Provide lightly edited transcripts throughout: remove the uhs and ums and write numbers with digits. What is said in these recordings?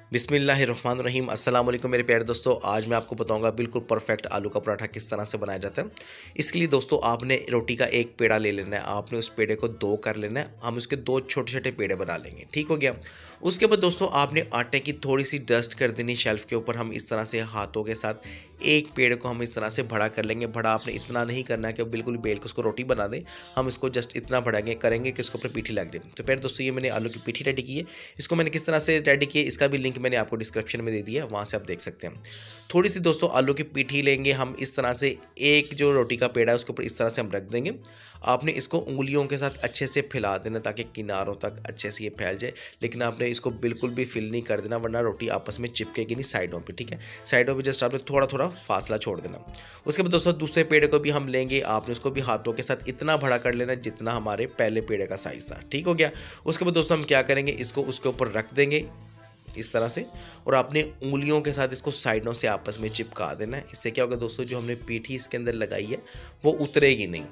बिस्मिल्लाहिर्रहमानिर्रहीम। अस्सलाम वालेकुम मेरे प्यारे दोस्तों। आज मैं आपको बताऊंगा बिल्कुल परफेक्ट आलू का पराठा किस तरह से बनाया जाता है। इसके लिए दोस्तों आपने रोटी का एक पेड़ा ले लेना है। आपने उस पेड़े को दो कर लेना है। हम उसके दो छोटे छोटे पेड़े बना लेंगे, ठीक हो गया। उसके बाद दोस्तों आपने आटे की थोड़ी सी डस्ट कर देनी शेल्फ के ऊपर। हम इस तरह से हाथों के साथ एक पेड़ को हम इस तरह से बड़ा कर लेंगे। बड़ा आपने इतना नहीं करना है कि बिल्कुल बेल के उसको रोटी बना दें। हम इसको जस्ट इतना बढ़ाएंगे करेंगे कि इसको ऊपर पीठी लग जाए। तो फिर दोस्तों ये मैंने आलू की पीठी रेडी की है। इसको मैंने किस तरह से रेडी किया इसका भी लिंक मैंने आपको डिस्क्रिप्शन में दे दिया है, वहाँ से आप देख सकते हैं। थोड़ी सी दोस्तों आलू की पीठी लेंगे हम इस तरह से। एक जो रोटी का पेड़ा है उसके ऊपर इस तरह से हम रख देंगे। आपने इसको उंगलियों के साथ अच्छे से फैला देना ताकि किनारों तक अच्छे से ये फैल जाए। लेकिन आपने इसको बिल्कुल भी फिल नहीं कर देना वरना रोटी आपस में चिपकेगी नहीं साइडों पे, ठीक है। साइडों पे जस्ट आपने थोड़ा थोड़ा फासला छोड़ देना। उसके बाद दोस्तों दूसरे पेड़े को भी हम लेंगे। आपने उसको भी हाथों के साथ इतना बड़ा कर लेना जितना हमारे पहले पेड़े का साइज था, ठीक हो गया। उसके बाद दोस्तों हम क्या करेंगे, इसको उसके ऊपर रख देंगे इस तरह से। और आपने उंगलियों के साथ इसको साइडों से आपस में चिपका देना है। इससे क्या होगा दोस्तों, जो हमने पीठी इसके अंदर लगाई है वो उतरेगी नहीं।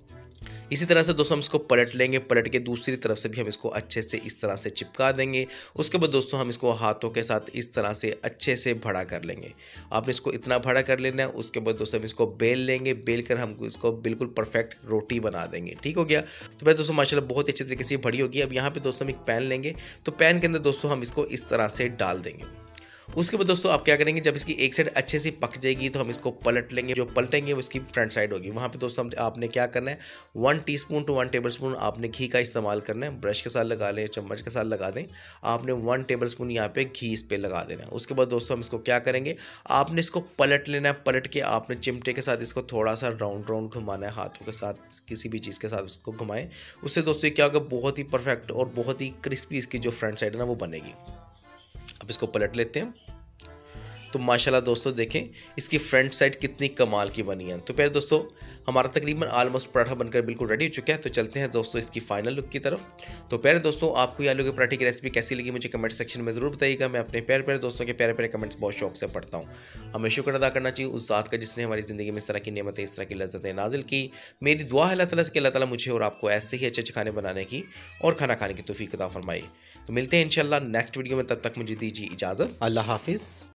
इसी तरह से दोस्तों हम इसको पलट लेंगे। पलट के दूसरी तरफ से भी हम इसको अच्छे से इस तरह से चिपका देंगे। उसके बाद दोस्तों हम इसको हाथों के साथ इस तरह से अच्छे से बड़ा कर लेंगे। आपने इसको इतना बड़ा कर लेना है। उसके बाद दोस्तों हम इसको बेल लेंगे। बेल कर हम इसको बिल्कुल परफेक्ट रोटी बना देंगे, ठीक हो गया। तो भाई दोस्तों माशाल्लाह बहुत अच्छी तरीके से बड़ी होगी। अब यहाँ पे दोस्तों हम एक पैन लेंगे। तो पैन के अंदर दोस्तों हम इसको इस तरह से डाल देंगे। उसके बाद दोस्तों आप क्या करेंगे, जब इसकी एक साइड अच्छे से पक जाएगी तो हम इसको पलट लेंगे। जो पलटेंगे वो इसकी फ्रंट साइड होगी। वहाँ पे दोस्तों आपने क्या करना है, 1 टीस्पून टू 1 टेबलस्पून आपने घी का इस्तेमाल करना है। ब्रश के साथ लगा लें, चम्मच के साथ लगा दें। आपने 1 टेबलस्पून यहाँ पे घी इस पर लगा देना है। उसके बाद दोस्तों हम इसको क्या करेंगे, आपने इसको पलट लेना है। पलट के आपने चिमटे के साथ इसको थोड़ा सा राउंड राउंड घुमाना है। हाथों के साथ किसी भी चीज़ के साथ इसको घुमाएं। उससे दोस्तों क्या होगा, बहुत ही परफेक्ट और बहुत ही क्रिस्पी इसकी जो फ्रंट साइड है ना वो बनेगी। अब इसको पलट लेते हैं। तो माशाल्लाह दोस्तों देखें इसकी फ्रंट साइड कितनी कमाल की बनी है। तो फिर दोस्तों हमारा तकरीबन ऑलमोस्ट पराठा बनकर बिल्कुल रेडी हो चुका है। तो चलते हैं दोस्तों इसकी फाइनल लुक की तरफ। तो प्यारे दोस्तों आपको ये आलू के पराठे की रेसिपी कैसी लगी मुझे कमेंट सेक्शन में ज़रूर बताइएगा। मैं अपने प्यारे प्यारे दोस्तों के प्यारे प्यारे कमेंट्स बहुत शौक से पढ़ता हूँ। हमें शुक्र अदा करना चाहिए उस ज़ात का जिसने हमारी ज़िंदगी में इस तरह की नेमतें, इस तरह की लज़्ज़तें नाजिल की। मेरी दुआ है अल्लाह ताला से कि अल्लाह ताला मुझे और आपको ऐसे ही अच्छे अच्छे खाने बनाने की और खाना खाने की तौफीक अता फरमाए। तो मिलते हैं इंशाल्लाह नेक्स्ट वीडियो में। तब तक मुझे दीजिए इजाज़त। अल्लाह हाफिज़।